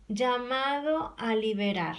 Llamado a liberar.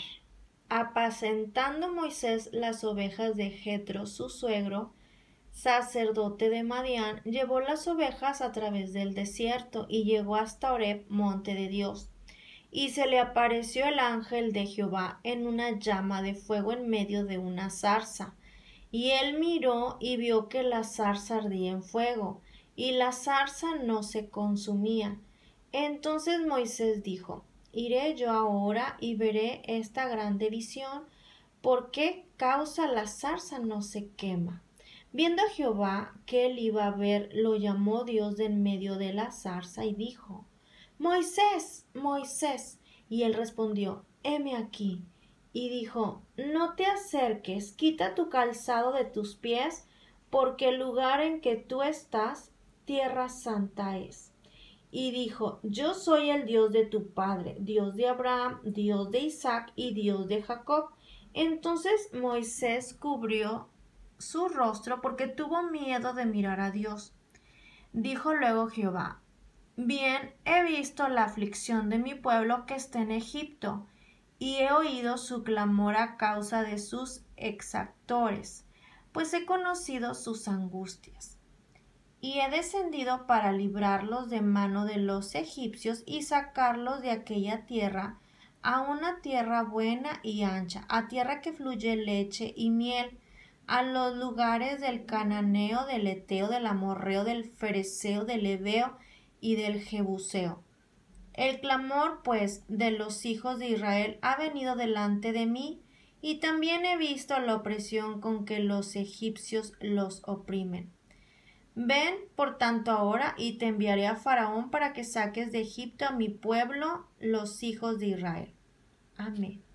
Apacentando Moisés las ovejas de Jetro, su suegro, sacerdote de Madián, llevó las ovejas a través del desierto y llegó hasta Horeb, monte de Dios. Y se le apareció el ángel de Jehová en una llama de fuego en medio de una zarza. Y él miró y vio que la zarza ardía en fuego, y la zarza no se consumía. Entonces Moisés dijo: Iré yo ahora y veré esta grande visión, ¿por qué causa la zarza no se quema? Viendo a Jehová que él iba a ver, lo llamó Dios de en medio de la zarza y dijo: Moisés, Moisés. Y él respondió: heme aquí. Y dijo: no te acerques, quita tu calzado de tus pies, porque el lugar en que tú estás, tierra santa es. Y dijo: yo soy el Dios de tu padre, Dios de Abraham, Dios de Isaac y Dios de Jacob. Entonces Moisés cubrió su rostro porque tuvo miedo de mirar a Dios. Dijo luego Jehová: bien, he visto la aflicción de mi pueblo que está en Egipto, y he oído su clamor a causa de sus exactores, pues he conocido sus angustias. Y he descendido para librarlos de mano de los egipcios y sacarlos de aquella tierra a una tierra buena y ancha, a tierra que fluye leche y miel, a los lugares del cananeo, del eteo, del amorreo, del fereceo, del heveo y del jebuseo. El clamor, pues, de los hijos de Israel ha venido delante de mí, y también he visto la opresión con que los egipcios los oprimen. Ven, por tanto, ahora, y te enviaré a Faraón para que saques de Egipto a mi pueblo, los hijos de Israel. Amén.